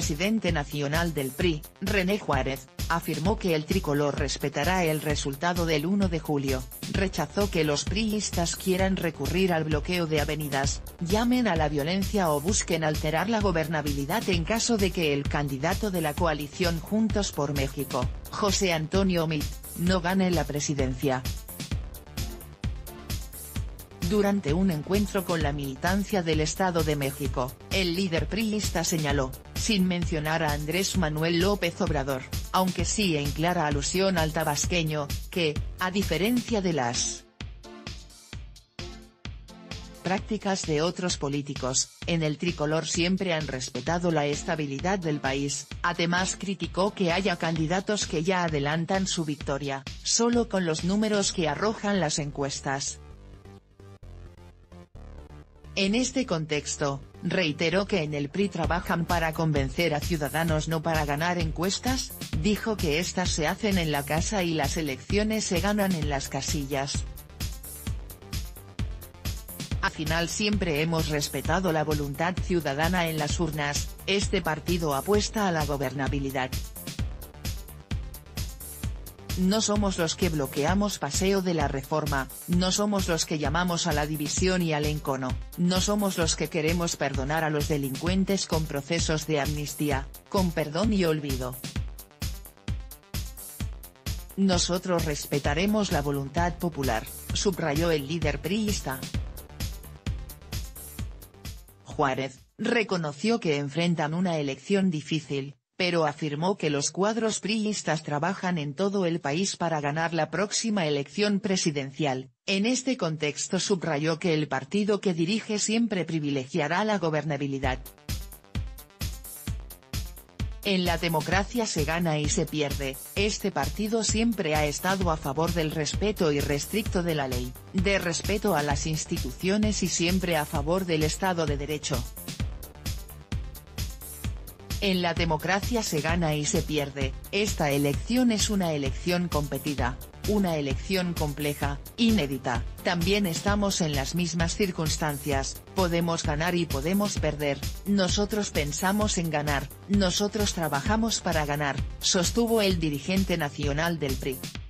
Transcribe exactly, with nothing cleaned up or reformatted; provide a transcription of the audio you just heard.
presidente nacional del P R I, René Juárez, afirmó que el tricolor respetará el resultado del uno de julio, rechazó que los priistas quieran recurrir al bloqueo de avenidas, llamen a la violencia o busquen alterar la gobernabilidad en caso de que el candidato de la coalición Juntos por México, José Antonio Meade, no gane la presidencia. Durante un encuentro con la militancia del Estado de México, el líder priista señaló, sin mencionar a Andrés Manuel López Obrador, aunque sí en clara alusión al tabasqueño, que, a diferencia de las prácticas de otros políticos, en el tricolor siempre han respetado la estabilidad del país. Además criticó que haya candidatos que ya adelantan su victoria, solo con los números que arrojan las encuestas. En este contexto, reiteró que en el P R I trabajan para convencer a ciudadanos no para ganar encuestas, dijo que estas se hacen en la casa y las elecciones se ganan en las casillas. Al final siempre hemos respetado la voluntad ciudadana en las urnas, este partido apuesta a la gobernabilidad. No somos los que bloqueamos Paseo de la Reforma, no somos los que llamamos a la división y al encono, no somos los que queremos perdonar a los delincuentes con procesos de amnistía, con perdón y olvido. Nosotros respetaremos la voluntad popular, subrayó el líder priista. Juárez, reconoció que enfrentan una elección difícil, pero afirmó que los cuadros priistas trabajan en todo el país para ganar la próxima elección presidencial. En este contexto subrayó que el partido que dirige siempre privilegiará la gobernabilidad. En la democracia se gana y se pierde, este partido siempre ha estado a favor del respeto irrestricto de la ley, de respeto a las instituciones y siempre a favor del Estado de Derecho. En la democracia se gana y se pierde, esta elección es una elección competida, una elección compleja, inédita, también estamos en las mismas circunstancias, podemos ganar y podemos perder, nosotros pensamos en ganar, nosotros trabajamos para ganar, sostuvo el dirigente nacional del P R I.